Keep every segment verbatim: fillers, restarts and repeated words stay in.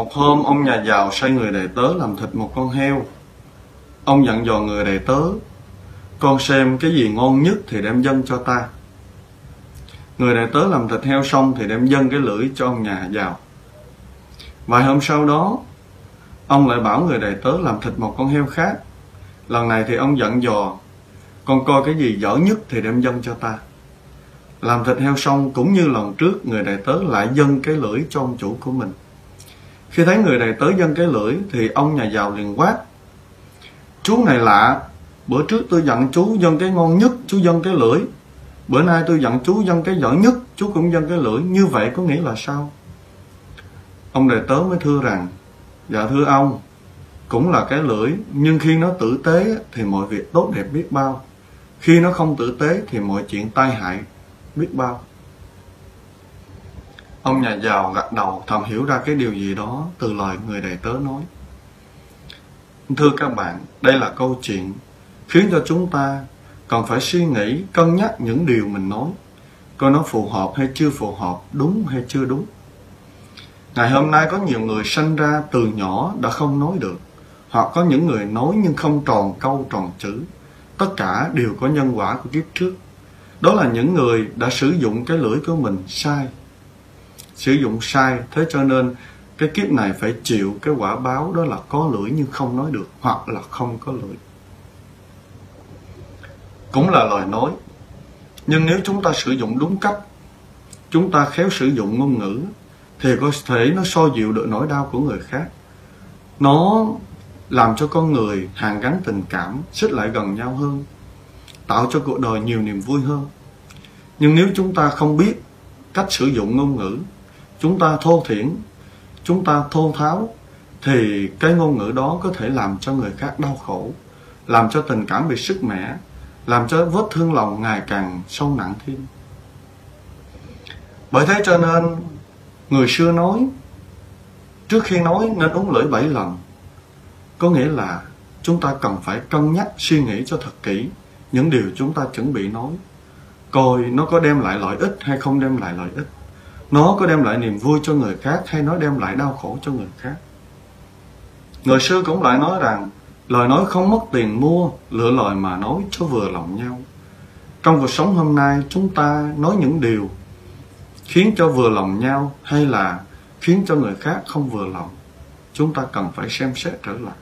Một hôm, ông nhà giàu sai người đầy tớ làm thịt một con heo. Ông dặn dò người đầy tớ: con xem cái gì ngon nhất thì đem dâng cho ta. Người đầy tớ làm thịt heo xong thì đem dâng cái lưỡi cho ông nhà giàu. Vài hôm sau đó, ông lại bảo người đầy tớ làm thịt một con heo khác. Lần này thì ông dặn dò: con coi cái gì dở nhất thì đem dâng cho ta. Làm thịt heo xong cũng như lần trước, người đầy tớ lại dâng cái lưỡi cho ông chủ của mình. Khi thấy người đầy tớ dâng cái lưỡi thì ông nhà giàu liền quát: chú này lạ, bữa trước tôi dặn chú dâng cái ngon nhất, chú dâng cái lưỡi. Bữa nay tôi dặn chú dâng cái dở nhất, chú cũng dâng cái lưỡi. Như vậy có nghĩa là sao? Ông đầy tớ mới thưa rằng: dạ thưa ông, cũng là cái lưỡi, nhưng khi nó tử tế thì mọi việc tốt đẹp biết bao. Khi nó không tử tế thì mọi chuyện tai hại biết bao. Ông nhà giàu gật đầu, thầm hiểu ra cái điều gì đó từ lời người đầy tớ nói. Thưa các bạn, đây là câu chuyện khiến cho chúng ta cần phải suy nghĩ, cân nhắc những điều mình nói, coi nó phù hợp hay chưa phù hợp, đúng hay chưa đúng. Ngày hôm nay có nhiều người sanh ra từ nhỏ đã không nói được, hoặc có những người nói nhưng không tròn câu tròn chữ. Tất cả đều có nhân quả của kiếp trước. Đó là những người đã sử dụng cái lưỡi của mình sai. Sử dụng sai, thế cho nên cái kiếp này phải chịu cái quả báo, đó là có lưỡi nhưng không nói được, hoặc là không có lưỡi. Cũng là lời nói, nhưng nếu chúng ta sử dụng đúng cách, chúng ta khéo sử dụng ngôn ngữ, thì có thể nó xoa dịu được nỗi đau của người khác. Nó làm cho con người hàn gắn tình cảm, xích lại gần nhau hơn, tạo cho cuộc đời nhiều niềm vui hơn. Nhưng nếu chúng ta không biết cách sử dụng ngôn ngữ, chúng ta thô thiển, chúng ta thô tháo, thì cái ngôn ngữ đó có thể làm cho người khác đau khổ, làm cho tình cảm bị sứt mẻ, làm cho vết thương lòng ngày càng sâu nặng thêm. Bởi thế cho nên người xưa nói, trước khi nói nên uống lưỡi bảy lần. Có nghĩa là chúng ta cần phải cân nhắc, suy nghĩ cho thật kỹ những điều chúng ta chuẩn bị nói, coi nó có đem lại lợi ích hay không đem lại lợi ích, nó có đem lại niềm vui cho người khác hay nó đem lại đau khổ cho người khác. Người xưa cũng lại nói rằng lời nói không mất tiền mua, lựa lời mà nói cho vừa lòng nhau. Trong cuộc sống hôm nay, chúng ta nói những điều khiến cho vừa lòng nhau hay là khiến cho người khác không vừa lòng, chúng ta cần phải xem xét trở lại.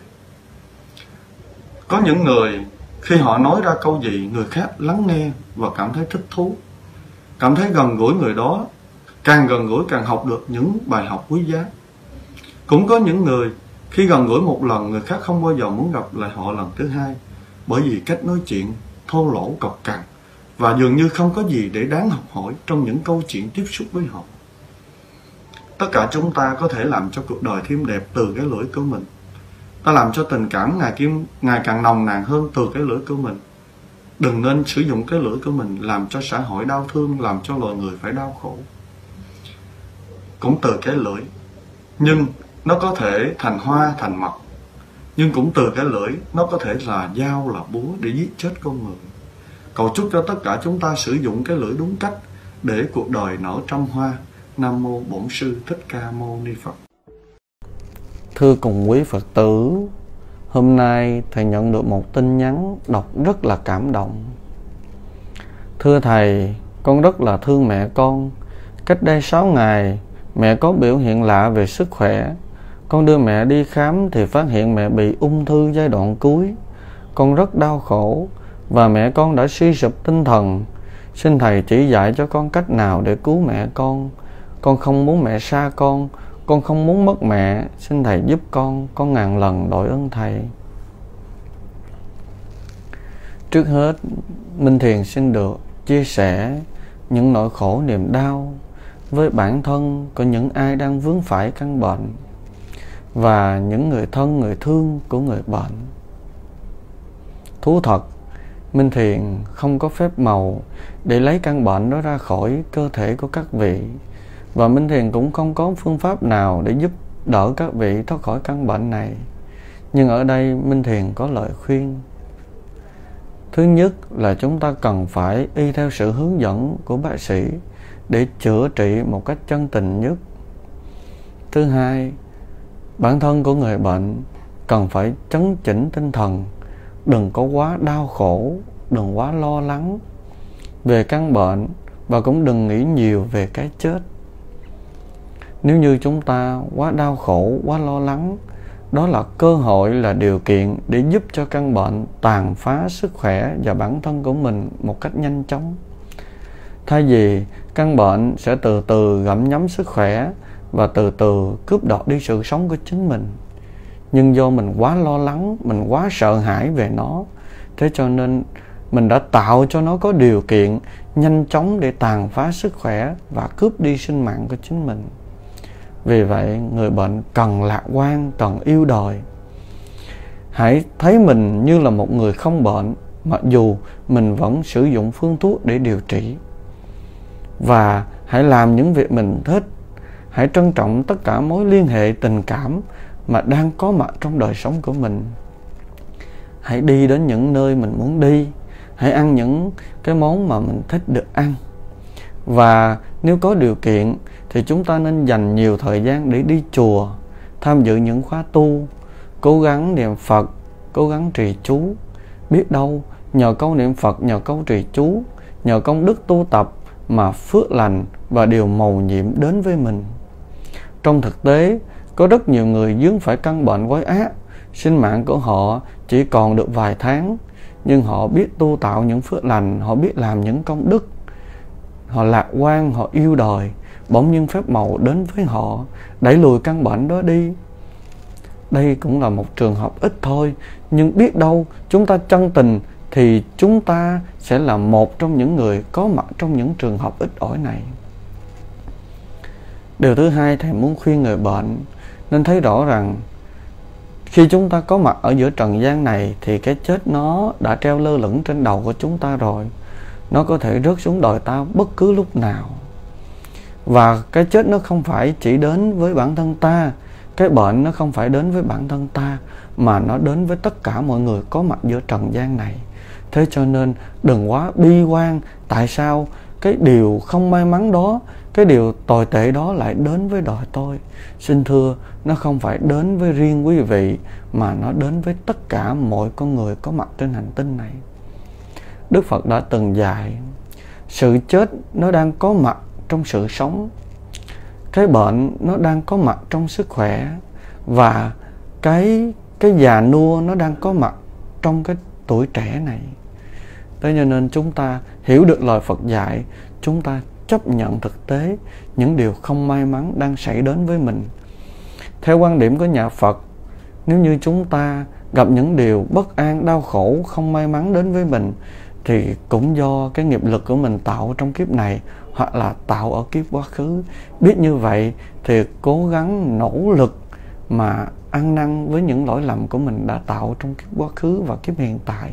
Có những người khi họ nói ra câu gì, người khác lắng nghe và cảm thấy thích thú, cảm thấy gần gũi người đó, càng gần gũi càng học được những bài học quý giá. Cũng có những người khi gần gũi một lần, người khác không bao giờ muốn gặp lại họ lần thứ hai, bởi vì cách nói chuyện thô lỗ cộc cằn và dường như không có gì để đáng học hỏi trong những câu chuyện tiếp xúc với họ. Tất cả chúng ta có thể làm cho cuộc đời thêm đẹp từ cái lưỡi của mình. Ta làm cho tình cảm ngày, kim, ngày càng nồng nàn hơn từ cái lưỡi của mình. Đừng nên sử dụng cái lưỡi của mình làm cho xã hội đau thương, làm cho loài người phải đau khổ. Cũng từ cái lưỡi, nhưng nó có thể thành hoa, thành mật. Nhưng cũng từ cái lưỡi, nó có thể là dao, là búa để giết chết con người. Cầu chúc cho tất cả chúng ta sử dụng cái lưỡi đúng cách để cuộc đời nở trăm hoa. Nam mô Bổn Sư Thích Ca Mâu Ni Phật. Thưa cùng quý Phật tử, hôm nay thầy nhận được một tin nhắn đọc rất là cảm động. Thưa thầy, con rất là thương mẹ con. Cách đây sáu ngày, mẹ có biểu hiện lạ về sức khỏe. Con đưa mẹ đi khám thì phát hiện mẹ bị ung thư giai đoạn cuối. Con rất đau khổ và mẹ con đã suy sụp tinh thần. Xin thầy chỉ dạy cho con cách nào để cứu mẹ con. Con không muốn mẹ xa con, con không muốn mất mẹ. Xin thầy giúp con, con ngàn lần đội ơn thầy. Trước hết, Minh Thiền xin được chia sẻ những nỗi khổ niềm đau với bản thân của những ai đang vướng phải căn bệnh và những người thân, người thương của người bệnh. Thú thật, Minh Thiền không có phép màu để lấy căn bệnh đó ra khỏi cơ thể của các vị, và Minh Thiền cũng không có phương pháp nào để giúp đỡ các vị thoát khỏi căn bệnh này. Nhưng ở đây Minh Thiền có lời khuyên. Thứ nhất là chúng ta cần phải y theo sự hướng dẫn của bác sĩ để chữa trị một cách chân tình nhất. Thứ hai, Bản thân của người bệnh cần phải trấn chỉnh tinh thần, đừng có quá đau khổ, đừng quá lo lắng về căn bệnh, và cũng đừng nghĩ nhiều về cái chết. Nếu như chúng ta quá đau khổ, quá lo lắng, đó là cơ hội, là điều kiện để giúp cho căn bệnh tàn phá sức khỏe và bản thân của mình một cách nhanh chóng. Thay vì căn bệnh sẽ từ từ gặm nhấm sức khỏe và từ từ cướp đoạt đi sự sống của chính mình. Nhưng do mình quá lo lắng, mình quá sợ hãi về nó, thế cho nên mình đã tạo cho nó có điều kiện nhanh chóng để tàn phá sức khỏe và cướp đi sinh mạng của chính mình. Vì vậy, người bệnh cần lạc quan, cần yêu đời. Hãy thấy mình như là một người không bệnh, mặc dù mình vẫn sử dụng phương thuốc để điều trị. Và hãy làm những việc mình thích. Hãy trân trọng tất cả mối liên hệ tình cảm mà đang có mặt trong đời sống của mình. Hãy đi đến những nơi mình muốn đi. Hãy ăn những cái món mà mình thích được ăn. Và nếu có điều kiện thì chúng ta nên dành nhiều thời gian để đi chùa, tham dự những khóa tu, cố gắng niệm Phật, cố gắng trì chú. Biết đâu nhờ câu niệm Phật, nhờ câu trì chú, nhờ công đức tu tập mà phước lành và điều mầu nhiệm đến với mình. Trong thực tế, có rất nhiều người vướng phải căn bệnh quái ác, sinh mạng của họ chỉ còn được vài tháng, nhưng họ biết tu tạo những phước lành, họ biết làm những công đức, họ lạc quan, họ yêu đời, bỗng nhiên phép màu đến với họ, đẩy lùi căn bệnh đó đi. Đây cũng là một trường hợp ít thôi, nhưng biết đâu chúng ta chân tình thì chúng ta sẽ là một trong những người có mặt trong những trường hợp ít ỏi này. Điều thứ hai, thầy muốn khuyên người bệnh nên thấy rõ rằng khi chúng ta có mặt ở giữa trần gian này thì cái chết nó đã treo lơ lửng trên đầu của chúng ta rồi. Nó có thể rớt xuống đời ta bất cứ lúc nào. Và cái chết nó không phải chỉ đến với bản thân ta, cái bệnh nó không phải đến với bản thân ta, mà nó đến với tất cả mọi người có mặt giữa trần gian này. Thế cho nên đừng quá bi quan. Tại sao cái điều không may mắn đó, cái điều tồi tệ đó lại đến với đời tôi? Xin thưa, nó không phải đến với riêng quý vị, mà nó đến với tất cả mọi con người có mặt trên hành tinh này. Đức Phật đã từng dạy, sự chết nó đang có mặt trong sự sống, cái bệnh nó đang có mặt trong sức khỏe, và cái, cái già nua nó đang có mặt trong cái tuổi trẻ này. Thế cho nên chúng ta hiểu được lời Phật dạy, chúng ta chấp nhận thực tế những điều không may mắn đang xảy đến với mình. Theo quan điểm của nhà Phật, nếu như chúng ta gặp những điều bất an, đau khổ, không may mắn đến với mình, thì cũng do cái nghiệp lực của mình tạo trong kiếp này, hoặc là tạo ở kiếp quá khứ. Biết như vậy thì cố gắng nỗ lực mà ăn năn với những lỗi lầm của mình đã tạo trong kiếp quá khứ và kiếp hiện tại.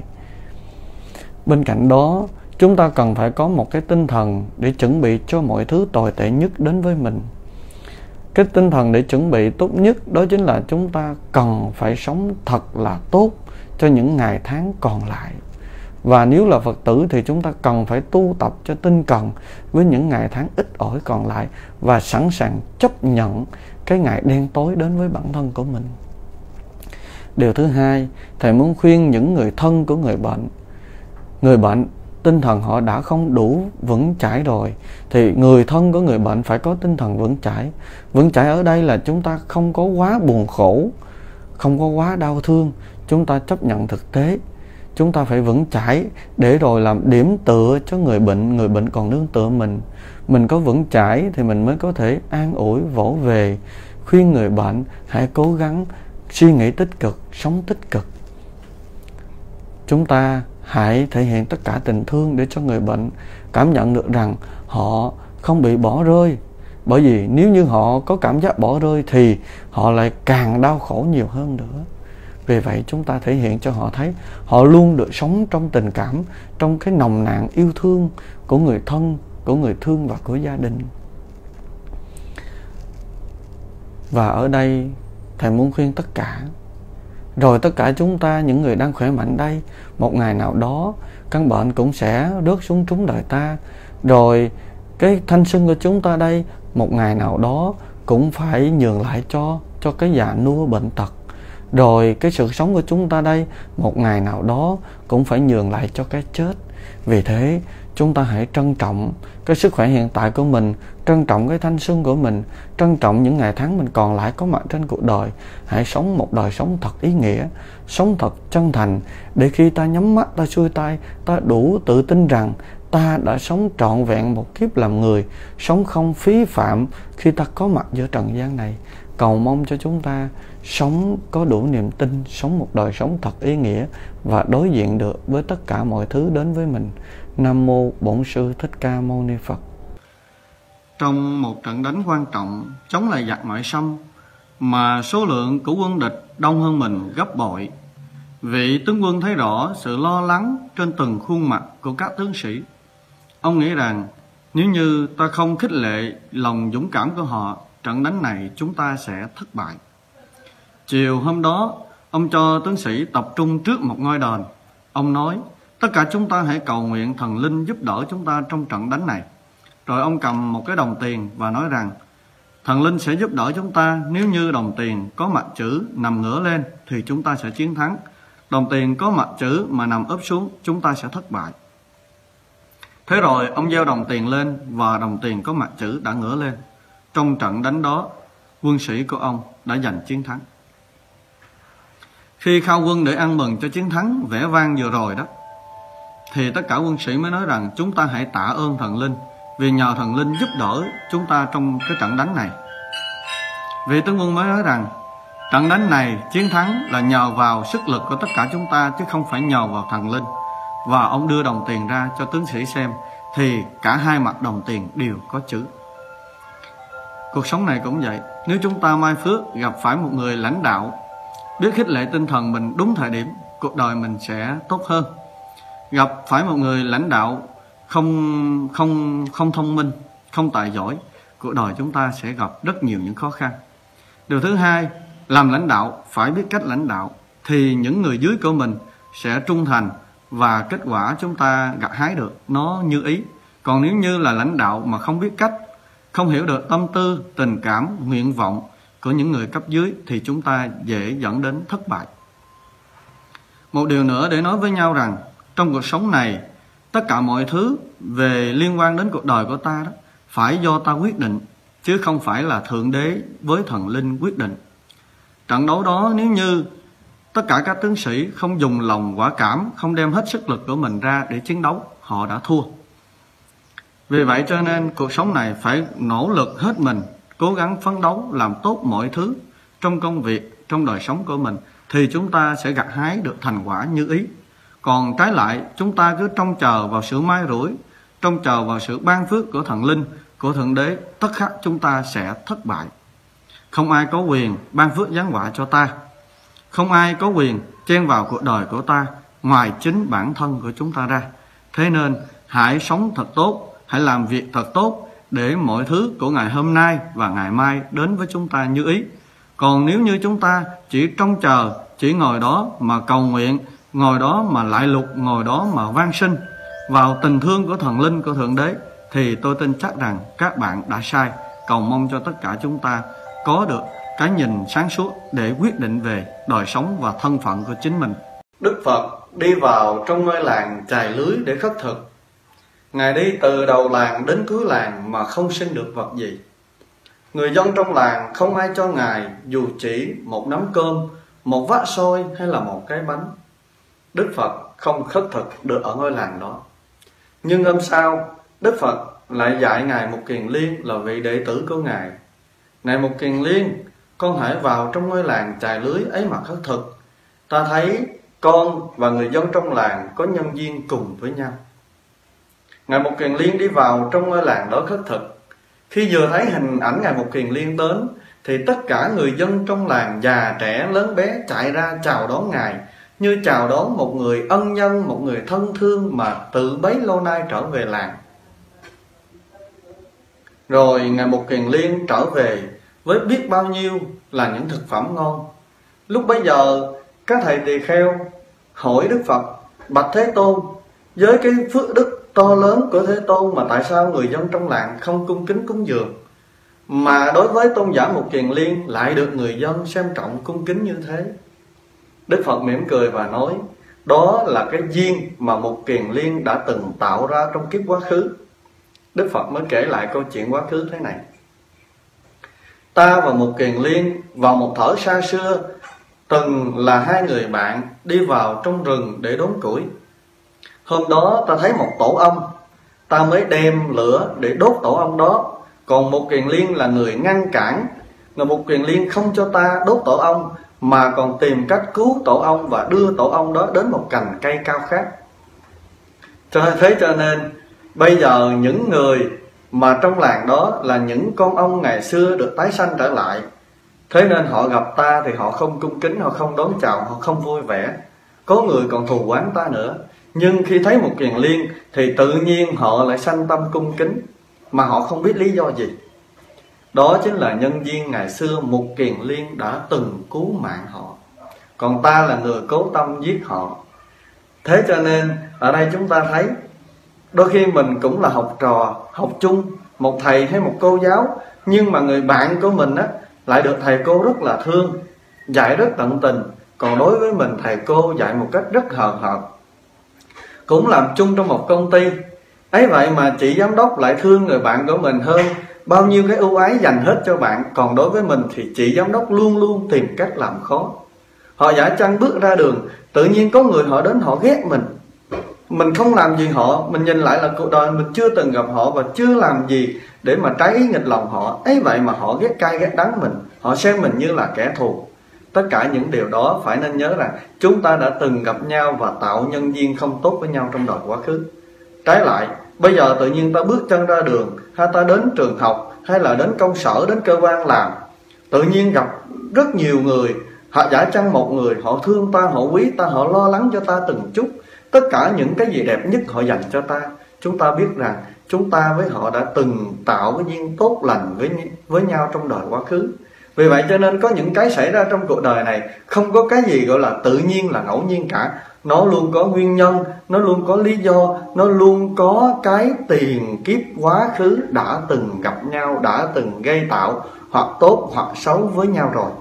Bên cạnh đó, chúng ta cần phải có một cái tinh thần để chuẩn bị cho mọi thứ tồi tệ nhất đến với mình. Cái tinh thần để chuẩn bị tốt nhất đó chính là chúng ta cần phải sống thật là tốt cho những ngày tháng còn lại. Và nếu là Phật tử thì chúng ta cần phải tu tập cho tinh cần với những ngày tháng ít ỏi còn lại, và sẵn sàng chấp nhận cái ngày đen tối đến với bản thân của mình. Điều thứ hai, thầy muốn khuyên những người thân của người bệnh. Người bệnh tinh thần họ đã không đủ vững chãi rồi, thì người thân của người bệnh phải có tinh thần vững chãi. Vững chãi ở đây là chúng ta không có quá buồn khổ, không có quá đau thương, chúng ta chấp nhận thực tế. Chúng ta phải vững chãi để rồi làm điểm tựa cho người bệnh, người bệnh còn nương tựa mình. Mình có vững chãi thì mình mới có thể an ủi, vỗ về, khuyên người bệnh hãy cố gắng suy nghĩ tích cực, sống tích cực. Chúng ta hãy thể hiện tất cả tình thương để cho người bệnh cảm nhận được rằng họ không bị bỏ rơi. Bởi vì nếu như họ có cảm giác bỏ rơi thì họ lại càng đau khổ nhiều hơn nữa. Vì vậy chúng ta thể hiện cho họ thấy họ luôn được sống trong tình cảm, trong cái nồng nàn yêu thương của người thân, của người thương và của gia đình. Và ở đây thầy muốn khuyên tất cả, rồi tất cả chúng ta, những người đang khỏe mạnh đây, một ngày nào đó căn bệnh cũng sẽ rớt xuống trúng đời ta. Rồi cái thanh xuân của chúng ta đây, một ngày nào đó cũng phải nhường lại cho cho cái già nua bệnh tật. Rồi cái sự sống của chúng ta đây một ngày nào đó cũng phải nhường lại cho cái chết. Vì thế chúng ta hãy trân trọng cái sức khỏe hiện tại của mình, trân trọng cái thanh xuân của mình, trân trọng những ngày tháng mình còn lại có mặt trên cuộc đời. Hãy sống một đời sống thật ý nghĩa, sống thật chân thành, để khi ta nhắm mắt, ta xuôi tay, ta đủ tự tin rằng ta đã sống trọn vẹn một kiếp làm người, sống không phí phạm khi ta có mặt giữa trần gian này. Cầu mong cho chúng ta sống có đủ niềm tin, sống một đời sống thật ý nghĩa và đối diện được với tất cả mọi thứ đến với mình. Nam mô Bổn Sư Thích Ca Mâu Ni Phật. Trong một trận đánh quan trọng chống lại giặc ngoại xâm mà số lượng của quân địch đông hơn mình gấp bội, vị tướng quân thấy rõ sự lo lắng trên từng khuôn mặt của các tướng sĩ. Ông nghĩ rằng nếu như ta không khích lệ lòng dũng cảm của họ, trận đánh này chúng ta sẽ thất bại. Chiều hôm đó, ông cho tướng sĩ tập trung trước một ngôi đền. Ông nói, tất cả chúng ta hãy cầu nguyện thần linh giúp đỡ chúng ta trong trận đánh này. Rồi ông cầm một cái đồng tiền và nói rằng, thần linh sẽ giúp đỡ chúng ta. Nếu như đồng tiền có mặt chữ nằm ngửa lên thì chúng ta sẽ chiến thắng. Đồng tiền có mặt chữ mà nằm úp xuống, chúng ta sẽ thất bại. Thế rồi ông gieo đồng tiền lên và đồng tiền có mặt chữ đã ngửa lên. Trong trận đánh đó, quân sĩ của ông đã giành chiến thắng. Khi khao quân để ăn mừng cho chiến thắng vẻ vang vừa rồi đó, thì tất cả quân sĩ mới nói rằng chúng ta hãy tạ ơn thần linh, vì nhờ thần linh giúp đỡ chúng ta trong cái trận đánh này. Vị tướng quân mới nói rằng trận đánh này chiến thắng là nhờ vào sức lực của tất cả chúng ta, chứ không phải nhờ vào thần linh. Và ông đưa đồng tiền ra cho tướng sĩ xem, thì cả hai mặt đồng tiền đều có chữ. Cuộc sống này cũng vậy. Nếu chúng ta mai phước gặp phải một người lãnh đạo biết khích lệ tinh thần mình đúng thời điểm, cuộc đời mình sẽ tốt hơn. Gặp phải một người lãnh đạo không không không thông minh, không tài giỏi, cuộc đời chúng ta sẽ gặp rất nhiều những khó khăn. Điều thứ hai, làm lãnh đạo phải biết cách lãnh đạo, thì những người dưới của mình sẽ trung thành và kết quả chúng ta gặt hái được nó như ý. Còn nếu như là lãnh đạo mà không biết cách, không hiểu được tâm tư, tình cảm, nguyện vọng của những người cấp dưới, thì chúng ta dễ dẫn đến thất bại. Một điều nữa để nói với nhau rằng, trong cuộc sống này, tất cả mọi thứ về liên quan đến cuộc đời của ta đó phải do ta quyết định, chứ không phải là Thượng Đế với thần linh quyết định. Trận đấu đó, nếu như tất cả các tướng sĩ không dùng lòng quả cảm, không đem hết sức lực của mình ra để chiến đấu, họ đã thua. Vì vậy cho nên cuộc sống này phải nỗ lực hết mình, cố gắng phấn đấu làm tốt mọi thứ trong công việc, trong đời sống của mình, thì chúng ta sẽ gặt hái được thành quả như ý. Còn trái lại, chúng ta cứ trông chờ vào sự may rủi, trông chờ vào sự ban phước của thần linh, của Thượng Đế, tất khắc chúng ta sẽ thất bại. Không ai có quyền ban phước giáng họa cho ta, không ai có quyền chen vào cuộc đời của ta ngoài chính bản thân của chúng ta ra. Thế nên hãy sống thật tốt, hãy làm việc thật tốt, để mọi thứ của ngày hôm nay và ngày mai đến với chúng ta như ý. Còn nếu như chúng ta chỉ trông chờ, chỉ ngồi đó mà cầu nguyện, ngồi đó mà lại lục, ngồi đó mà van xin vào tình thương của thần linh, của Thượng Đế, thì tôi tin chắc rằng các bạn đã sai. Cầu mong cho tất cả chúng ta có được cái nhìn sáng suốt để quyết định về đời sống và thân phận của chính mình. Đức Phật đi vào trong ngôi làng chài lưới để khất thực. Ngài đi từ đầu làng đến cuối làng mà không xin được vật gì. Người dân trong làng không ai cho Ngài dù chỉ một nắm cơm, một vắt xôi hay là một cái bánh. Đức Phật không khất thực được ở ngôi làng đó. Nhưng hôm sau, Đức Phật lại dạy Ngài Mục Kiền Liên là vị đệ tử của Ngài. Này Mục Kiền Liên, con hãy vào trong ngôi làng chài lưới ấy mà khất thực. Ta thấy con và người dân trong làng có nhân duyên cùng với nhau. Ngài Mục Kiền Liên đi vào trong ngôi làng đó khất thực. Khi vừa thấy hình ảnh Ngài Mục Kiền Liên đến, thì tất cả người dân trong làng, già trẻ lớn bé chạy ra chào đón Ngài, như chào đón một người ân nhân, một người thân thương mà tự bấy lâu nay trở về làng. Rồi Ngài Mục Kiền Liên trở về với biết bao nhiêu là những thực phẩm ngon. Lúc bấy giờ các thầy tỳ kheo hỏi Đức Phật: bạch Thế Tôn, với cái phước đức to lớn của Thế Tôn mà tại sao người dân trong làng không cung kính cúng dường? mà đối với tôn giả Mục Kiền Liên lại được người dân xem trọng cung kính như thế? Đức Phật mỉm cười và nói, đó là cái duyên mà Mục Kiền Liên đã từng tạo ra trong kiếp quá khứ. Đức Phật mới kể lại câu chuyện quá khứ thế này. Ta và Mục Kiền Liên vào một thở xa xưa từng là hai người bạn đi vào trong rừng để đốn củi. Hôm đó ta thấy một tổ ong, ta mới đem lửa để đốt tổ ong đó. Còn Mục Kiền Liên là người ngăn cản, người Mục Kiền Liên không cho ta đốt tổ ong, mà còn tìm cách cứu tổ ong và đưa tổ ong đó đến một cành cây cao khác. Cho thế cho nên bây giờ những người mà trong làng đó là những con ong ngày xưa được tái sanh trở lại. Thế nên họ gặp ta thì họ không cung kính, họ không đón chào, họ không vui vẻ. Có người còn thù oán ta nữa. Nhưng khi thấy Mục Kiền Liên thì tự nhiên họ lại sanh tâm cung kính, mà họ không biết lý do gì. Đó chính là nhân duyên ngày xưa Mục Kiền Liên đã từng cứu mạng họ, còn ta là người cố tâm giết họ. Thế cho nên ở đây chúng ta thấy đôi khi mình cũng là học trò, học chung, một thầy hay một cô giáo, nhưng mà người bạn của mình á lại được thầy cô rất là thương, dạy rất tận tình. Còn đối với mình, thầy cô dạy một cách rất hời hợt. Cũng làm chung trong một công ty ấy vậy mà chị giám đốc lại thương người bạn của mình hơn, bao nhiêu cái ưu ái dành hết cho bạn. Còn đối với mình thì chị giám đốc luôn luôn tìm cách làm khó. Họ giả chăng bước ra đường, tự nhiên có người họ đến họ ghét mình. Mình không làm gì họ, mình nhìn lại là cuộc đời mình chưa từng gặp họ và chưa làm gì để mà trái ý nghịch lòng họ. Ấy vậy mà họ ghét cay ghét đắng mình, họ xem mình như là kẻ thù. Tất cả những điều đó phải nên nhớ rằng chúng ta đã từng gặp nhau và tạo nhân duyên không tốt với nhau trong đời quá khứ. Trái lại, bây giờ tự nhiên ta bước chân ra đường, hay ta đến trường học, hay là đến công sở, đến cơ quan làm, tự nhiên gặp rất nhiều người. Họ giả chăng một người, họ thương ta, họ quý ta, họ lo lắng cho ta từng chút. Tất cả những cái gì đẹp nhất họ dành cho ta. Chúng ta biết rằng chúng ta với họ đã từng tạo cái duyên tốt lành với, với nhau trong đời quá khứ. Vì vậy cho nên có những cái xảy ra trong cuộc đời này, không có cái gì gọi là tự nhiên, là ngẫu nhiên cả. Nó luôn có nguyên nhân, nó luôn có lý do, nó luôn có cái tiền kiếp quá khứ đã từng gặp nhau, đã từng gây tạo hoặc tốt hoặc xấu với nhau rồi.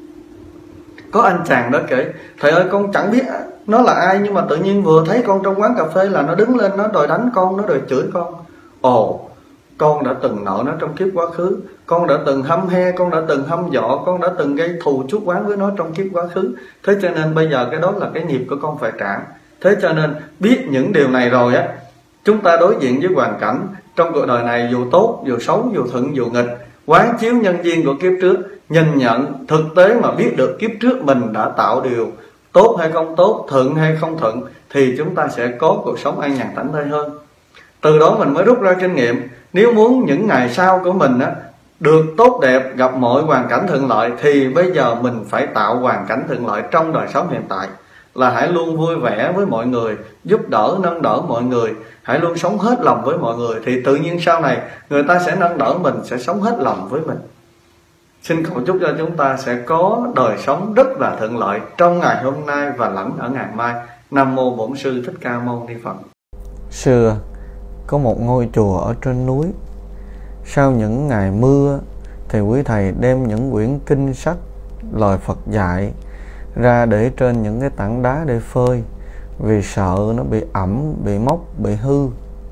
Có anh chàng đó kể, thầy ơi con chẳng biết nó là ai, nhưng mà tự nhiên vừa thấy con trong quán cà phê là nó đứng lên, nó đòi đánh con, nó đòi chửi con. Ồ, con đã từng nợ nó trong kiếp quá khứ, con đã từng hăm he, con đã từng hăm dọ, con đã từng gây thù chuốc oán với nó trong kiếp quá khứ. Thế cho nên bây giờ cái đó là cái nghiệp của con phải trả. Thế cho nên biết những điều này rồi á, chúng ta đối diện với hoàn cảnh trong cuộc đời này, dù tốt, dù xấu, dù thuận, dù nghịch, quán chiếu nhân duyên của kiếp trước, nhìn nhận thực tế mà biết được kiếp trước mình đã tạo điều tốt hay không tốt, thuận hay không thuận, thì chúng ta sẽ có cuộc sống an nhàn thảnh thơi hơn. Từ đó mình mới rút ra kinh nghiệm. Nếu muốn những ngày sau của mình á được tốt đẹp, gặp mọi hoàn cảnh thuận lợi, thì bây giờ mình phải tạo hoàn cảnh thuận lợi trong đời sống hiện tại. Là hãy luôn vui vẻ với mọi người, giúp đỡ, nâng đỡ mọi người, hãy luôn sống hết lòng với mọi người, thì tự nhiên sau này người ta sẽ nâng đỡ mình, sẽ sống hết lòng với mình. Xin cầu chúc cho chúng ta sẽ có đời sống rất là thuận lợi trong ngày hôm nay và lẫn ở ngày mai. Nam mô Bổn Sư Thích Ca Mâu Ni Phật. Xưa có một ngôi chùa ở trên núi. Sau những ngày mưa thì quý thầy đem những quyển kinh sách lời Phật dạy ra để trên những cái tảng đá để phơi, vì sợ nó bị ẩm, bị mốc, bị hư.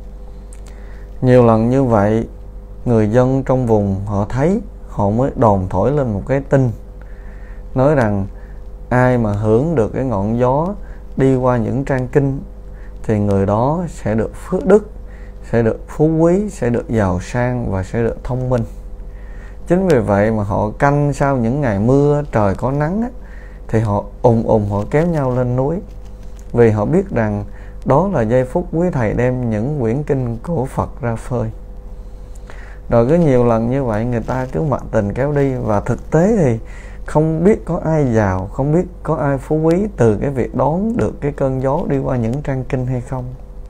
Nhiều lần như vậy, người dân trong vùng họ thấy, họ mới đồn thổi lên một cái tin, nói rằng ai mà hưởng được cái ngọn gió đi qua những trang kinh thì người đó sẽ được phước đức, sẽ được phú quý, sẽ được giàu sang và sẽ được thông minh. Chính vì vậy mà họ canh sau những ngày mưa trời có nắng á, thì họ ùng ùng họ kéo nhau lên núi, vì họ biết rằng đó là giây phút quý thầy đem những quyển kinh của Phật ra phơi. Rồi cứ nhiều lần như vậy người ta cứ mặc tình kéo đi, và thực tế thì không biết có ai giàu, không biết có ai phú quý từ cái việc đón được cái cơn gió đi qua những trang kinh hay không.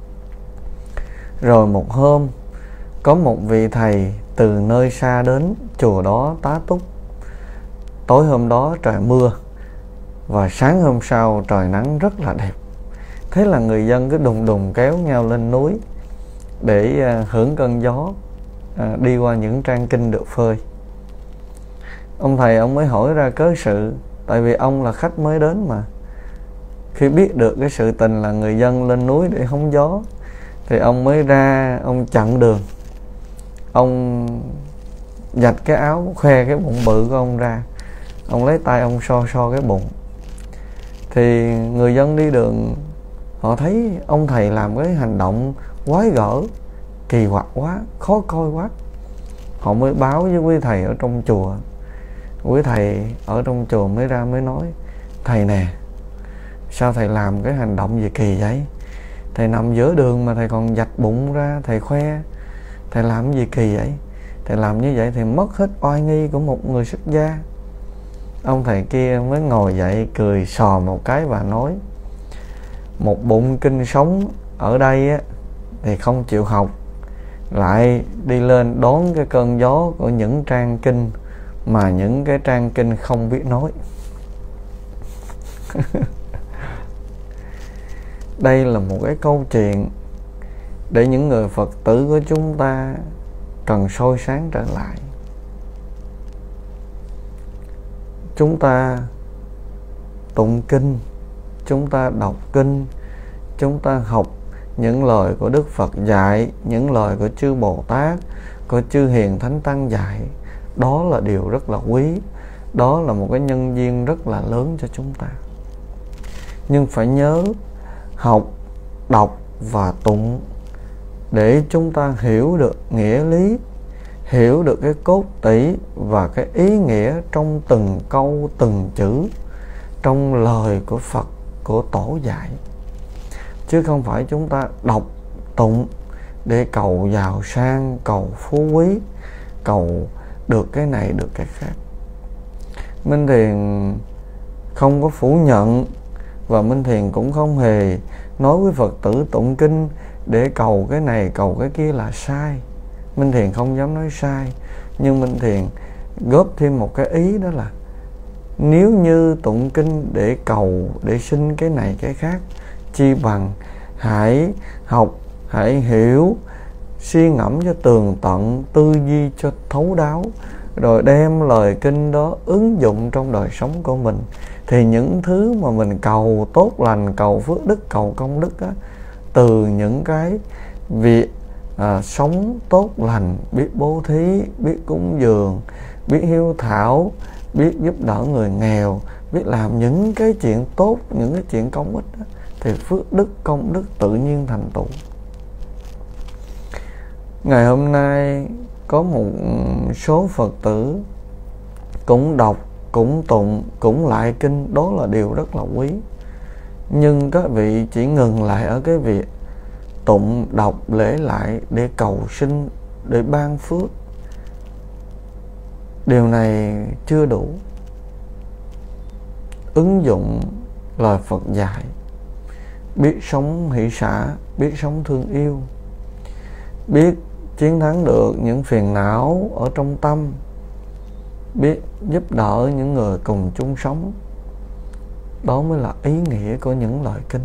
Rồi một hôm, có một vị thầy từ nơi xa đến chùa đó tá túc. Tối hôm đó trời mưa, và sáng hôm sau trời nắng rất là đẹp. Thế là người dân cứ đùng đùng kéo nhau lên núi để hưởng cơn gió đi qua những trang kinh được phơi. Ông thầy ông mới hỏi ra cớ sự, tại vì ông là khách mới đến mà. Khi biết được cái sự tình là người dân lên núi để hóng gió, thì ông mới ra, ông chặn đường. Ông giặt cái áo, khoe cái bụng bự của ông ra. Ông lấy tay ông so so cái bụng. Thì người dân đi đường họ thấy ông thầy làm cái hành động quái gở, kỳ quặc quá, khó coi quá. Họ mới báo với quý thầy ở trong chùa. Quý thầy ở trong chùa mới ra mới nói: thầy nè, sao thầy làm cái hành động gì kỳ vậy? Thầy nằm giữa đường mà thầy còn vạch bụng ra, thầy khoe. Thầy làm gì kỳ vậy? Thầy làm như vậy thì mất hết oai nghi của một người xuất gia. Ông thầy kia mới ngồi dậy cười sò một cái và nói: một bụng kinh sống ở đây á, thì không chịu học, lại đi lên đón cái cơn gió của những trang kinh mà những cái trang kinh không biết nói. Đây là một cái câu chuyện để những người Phật tử của chúng ta cần soi sáng trở lại. Chúng ta tụng kinh, chúng ta đọc kinh, chúng ta học những lời của Đức Phật dạy, những lời của chư Bồ Tát, của chư Hiền Thánh Tăng dạy. Đó là điều rất là quý. Đó là một cái nhân duyên rất là lớn cho chúng ta. Nhưng phải nhớ học, đọc và tụng để chúng ta hiểu được nghĩa lý, hiểu được cái cốt tủy và cái ý nghĩa trong từng câu từng chữ trong lời của Phật, của Tổ dạy. Chứ không phải chúng ta đọc tụng để cầu giàu sang, cầu phú quý, cầu được cái này được cái khác. Minh Thiền không có phủ nhận, và Minh Thiền cũng không hề nói với Phật tử tụng kinh để cầu cái này cầu cái kia là sai. Minh Thiền không dám nói sai, nhưng Minh Thiền góp thêm một cái ý, đó là nếu như tụng kinh để cầu, để xin cái này cái khác, chi bằng hãy học, hãy hiểu, suy ngẫm cho tường tận, tư duy cho thấu đáo, rồi đem lời kinh đó ứng dụng trong đời sống của mình. Thì những thứ mà mình cầu tốt lành, cầu phước đức, cầu công đức á, từ những cái việc à, sống tốt lành, biết bố thí, biết cúng dường, biết hiếu thảo, biết giúp đỡ người nghèo, biết làm những cái chuyện tốt, những cái chuyện công ích đó, thì phước đức, công đức tự nhiên thành tựu. Ngày hôm nay có một số Phật tử cũng đọc, cũng tụng, cũng lại kinh, đó là điều rất là quý. Nhưng các vị chỉ ngừng lại ở cái việc tụng, đọc, lễ lại để cầu sinh, để ban phước. Điều này chưa đủ. Ứng dụng lời Phật dạy, biết sống hỷ xả, biết sống thương yêu, biết chiến thắng được những phiền não ở trong tâm, biết giúp đỡ những người cùng chung sống. Đó mới là ý nghĩa của những lời kinh.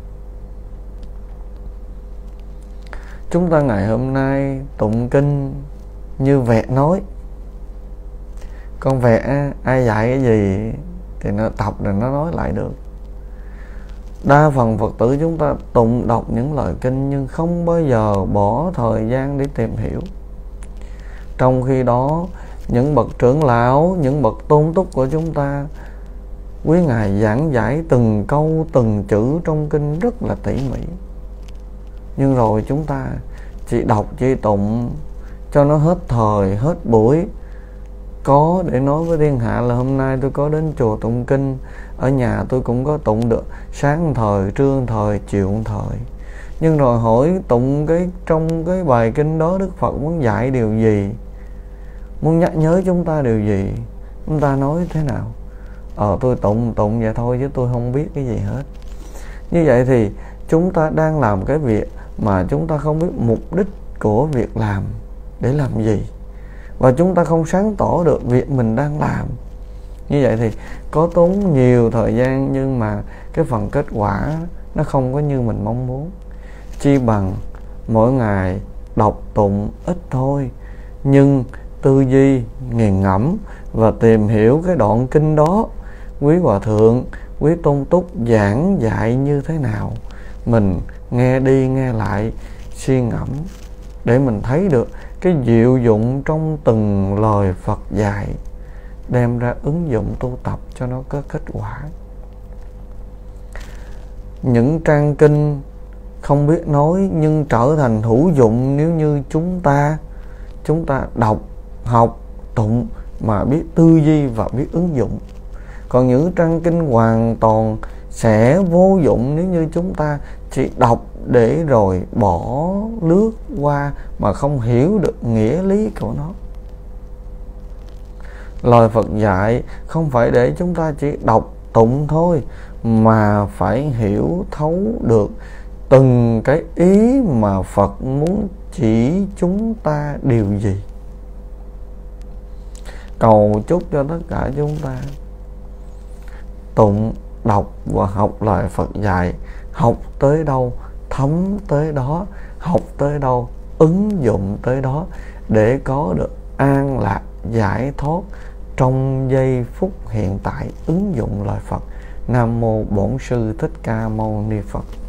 Chúng ta ngày hôm nay tụng kinh như vẹt nói. Con vẹt ai dạy cái gì thì nó tập rồi nó nói lại được. Đa phần Phật tử chúng ta tụng đọc những lời kinh nhưng không bao giờ bỏ thời gian để tìm hiểu. Trong khi đó, những bậc trưởng lão, những bậc tôn túc của chúng ta, quý ngài giảng giải từng câu từng chữ trong kinh rất là tỉ mỉ. Nhưng rồi chúng ta chỉ đọc, chỉ tụng cho nó hết thời, hết buổi. Có để nói với thiên hạ là hôm nay tôi có đến chùa tụng kinh, ở nhà tôi cũng có tụng được sáng thời, trưa thời, chiều thời. Nhưng rồi hỏi tụng cái trong cái bài kinh đó Đức Phật muốn dạy điều gì, muốn nhắc nhớ chúng ta điều gì, chúng ta nói thế nào? Ờ tôi tụng tụng vậy thôi chứ tôi không biết cái gì hết. Như vậy thì chúng ta đang làm cái việc mà chúng ta không biết mục đích của việc làm để làm gì, và chúng ta không sáng tỏ được việc mình đang làm. Như vậy thì có tốn nhiều thời gian nhưng mà cái phần kết quả nó không có như mình mong muốn. Chi bằng mỗi ngày đọc tụng ít thôi, nhưng tư duy, nghiền ngẫm và tìm hiểu cái đoạn kinh đó. Quý Hòa Thượng, quý Tôn Túc giảng dạy như thế nào, mình nghe đi nghe lại, suy ngẫm để mình thấy được cái diệu dụng trong từng lời Phật dạy, đem ra ứng dụng tu tập cho nó có kết quả. Những trang kinh không biết nói nhưng trở thành hữu dụng nếu như chúng ta chúng ta đọc, học, tụng mà biết tư duy và biết ứng dụng. Còn những trang kinh hoàn toàn sẽ vô dụng nếu như chúng ta chỉ đọc để rồi bỏ lướt qua mà không hiểu được nghĩa lý của nó. Lời Phật dạy không phải để chúng ta chỉ đọc tụng thôi, mà phải hiểu thấu được từng cái ý mà Phật muốn chỉ chúng ta điều gì. Cầu chúc cho tất cả chúng ta tụng, đọc và học lời Phật dạy, học tới đâu thấm tới đó, học tới đâu ứng dụng tới đó, để có được an lạc giải thoát trong giây phút hiện tại, ứng dụng lời Phật. Nam mô Bổn Sư Thích Ca Mâu Ni Phật.